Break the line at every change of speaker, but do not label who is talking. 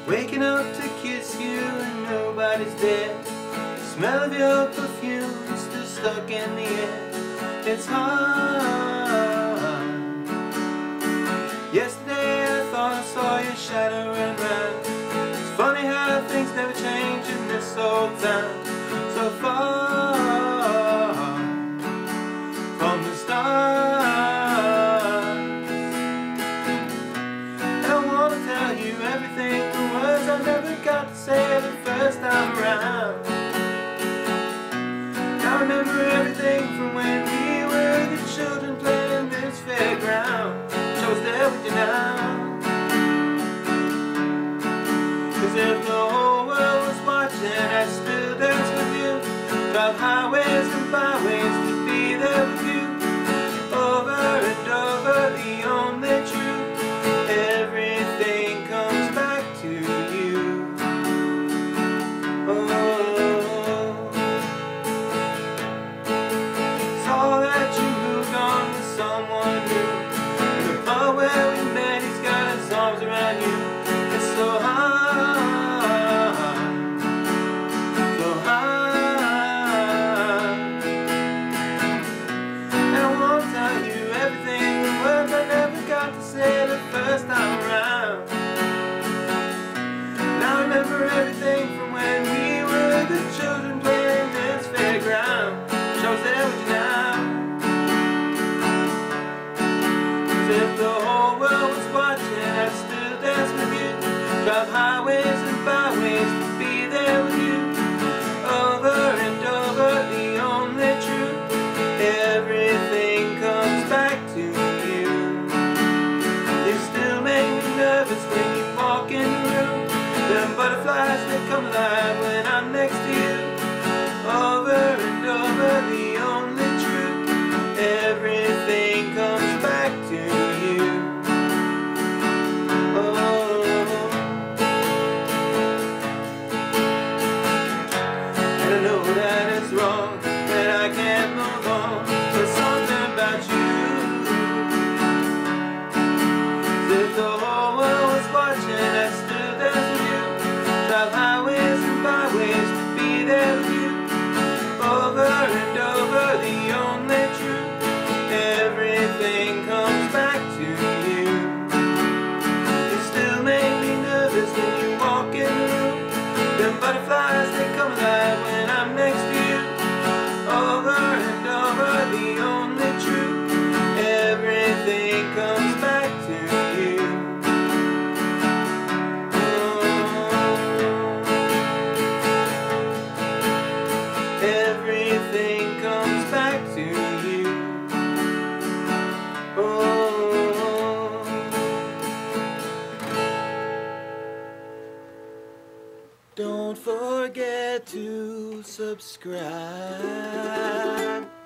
Waking up to kiss you and nobody's there. The smell of your perfume still stuck in the air. It's hard. Yesterday I thought I saw your shadow run round. It's funny how things never change in this old town. So far from the stars. And I want to tell you everything, the words I never got to say the first time around. I remember everything from when we were the children playing in this fairground. I was there with you now. 'Cause if the whole world was watching, I'd still dance with you. Drive highways and byways to be there with you. Over and over, the only truth. Everything comes back to you. Oh, saw that you moved on with someone new. The bar where we met, he's got his arms around you. It's so hard, so hard. And I want to tell you everything, the words I never got to say the first time around. And I remember everything from when we were the children playing this fairground. I was there with you now. 'Cause if the whole world was watching, I'd still dance with you. Drive highways and byways to be there with you. Over and over, the only truth. Everything comes back to you. You still make me nervous when you walk in the room. Them butterflies that come alive when I'm next to you. Over and over, the only truth. Everything comes back to you. Oh, and I know that it's wrong, that I can't move on. There's something about you. 'Cause if the whole world was watching, I'd still dance with you. Drive highways and byways to be there with you. Over and over, the only truth. Everything comes back to you. You still make me nervous when you walk in the room. Them butterflies, they come alive when I'm next to you. Over and over, the only truth. Everything comes back to you. Everything comes back to you. Oh, don't forget to subscribe.